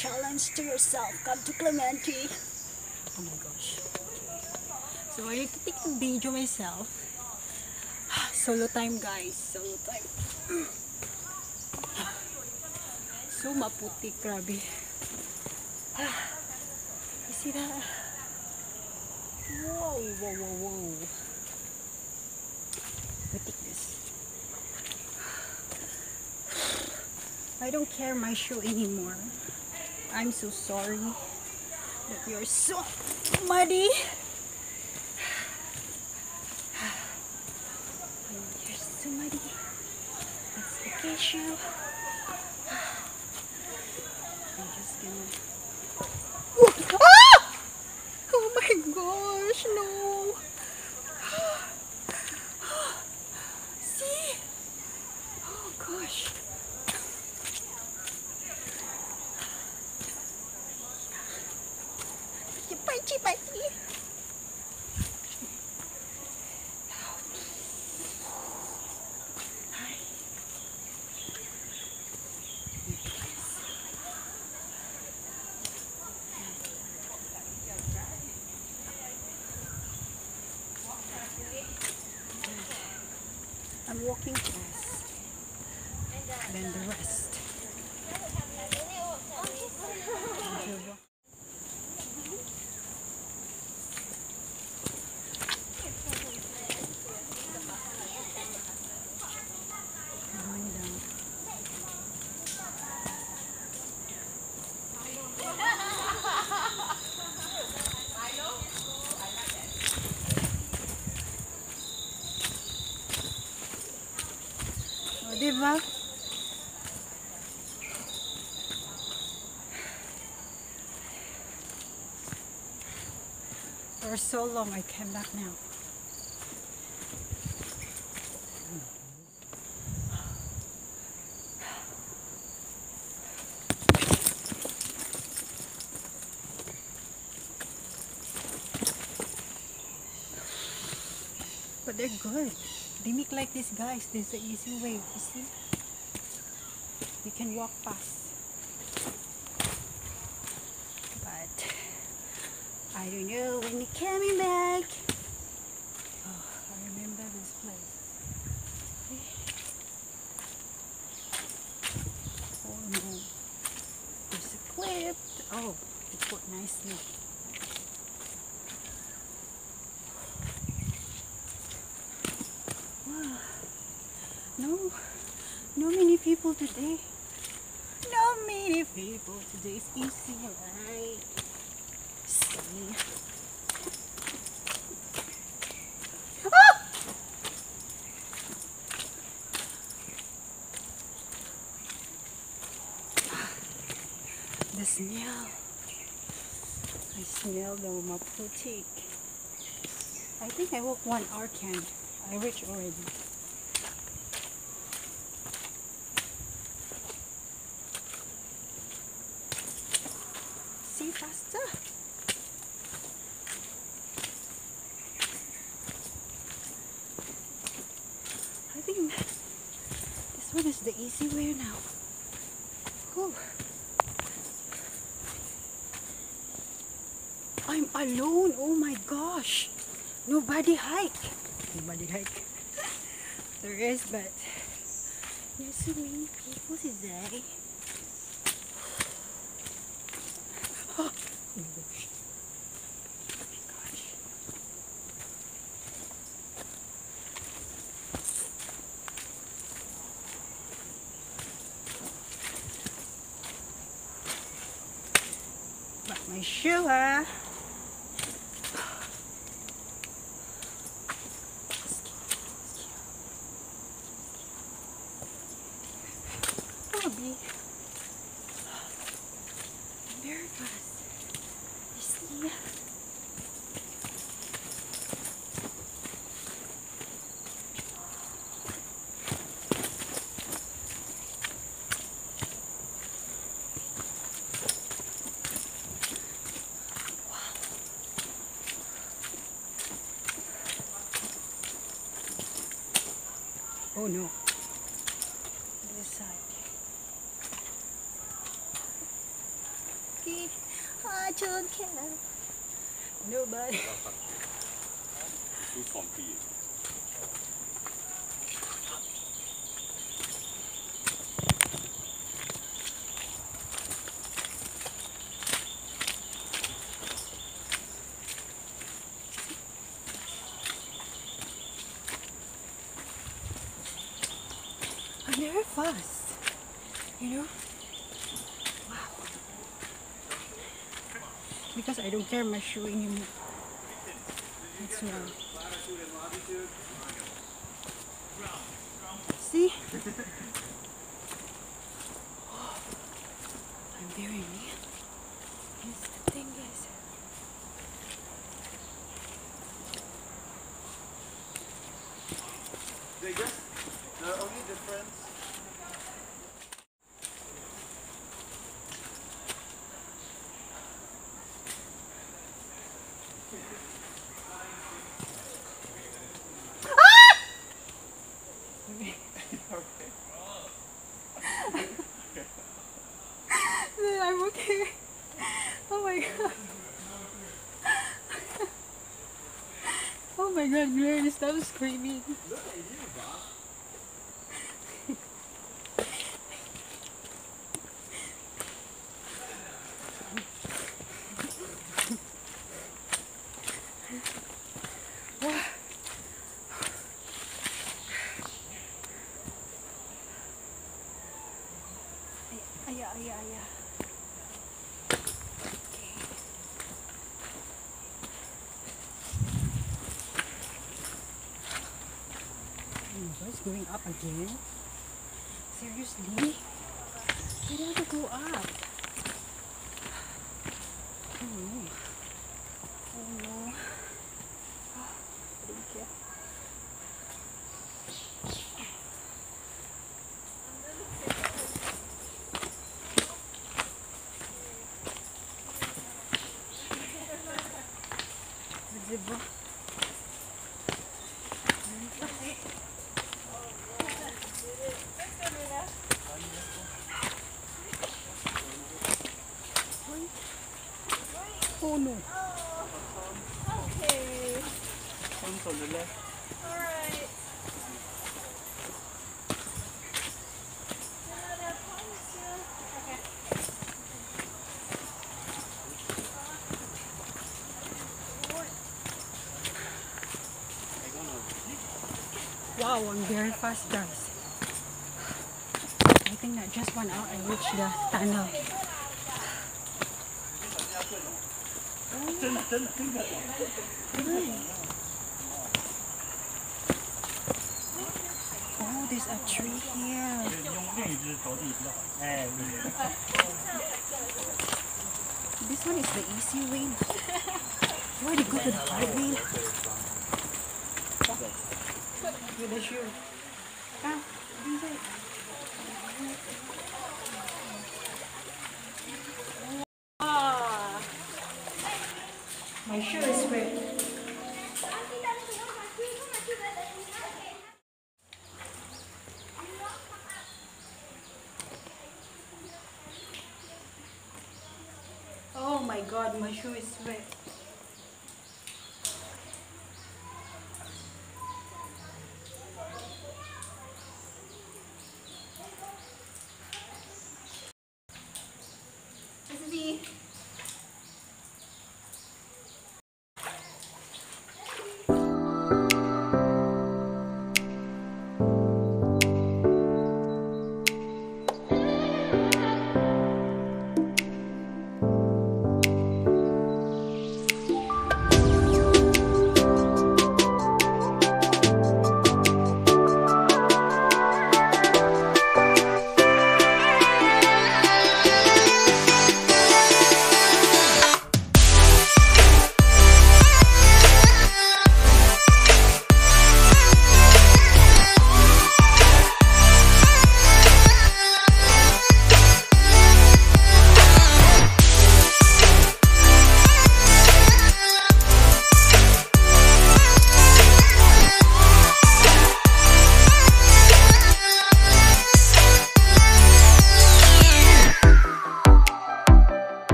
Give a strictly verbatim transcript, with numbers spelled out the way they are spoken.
challenge to yourself. Come to Clementi. Oh my gosh. So I need to take the video myself. Solo time, guys. Solo time. So maputi, grabe. You see that? Whoa, whoa, whoa, whoa. Let me take this. I don't care my shoe anymore. I'm so sorry that you're so muddy. You're so muddy. It's okay, shoe. I'm just gonna. Ah! Oh my gosh, no. See? Oh gosh. Pachi, pachi. I'm walking fast than the rest. Oh, diba? For so long, I came back now. But they're good. They make like this, guys. There's the easy way. You see? You can walk fast. But I don't know when you're coming back. Oh, I remember this place. Oh no. There's a clip. Oh, it put nicely. No, no many people today. No many people today. It's easy, right? See. Ah! The smell. I smell the maputik. I think I walked one hour can. I reached already. See, faster. I think this one is the easy way now. Whew. I'm alone. Oh my gosh. Nobody hike. Nobody hike. There is, but there's so many people today. Oh my gosh. Oh my gosh. But my shoe, ah. Bobby. Very fast. You see? Oh no. This side. Nobody. I don't care. Nobody. Too swampy. I'm very fast, you know. Wow. Because I don't care my shoe anymore. That's why. See? I'm very near. Here's the thing is. They just, the only difference. I'm okay. Oh my god. Oh my god, Gleneth, stop screaming. Look at you, Bob. Aya, aya, aya. Okay. Oh, what's going up again? Seriously? You don't have to go up. Oh no. Oh no. Ah, thank you. Diba? Oh no. Okay. One's on the left. Alright. Another ponytail. Okay. Wow, I'm very fast, guys. I think that just one hour I reached the tunnel. Oh, there's a tree here. This one is the easy way. Why do you go to the hard way? With the shoe. Ah, this way. Ah, my shoe is wet. Oh my god, my shoe is wet. This is me.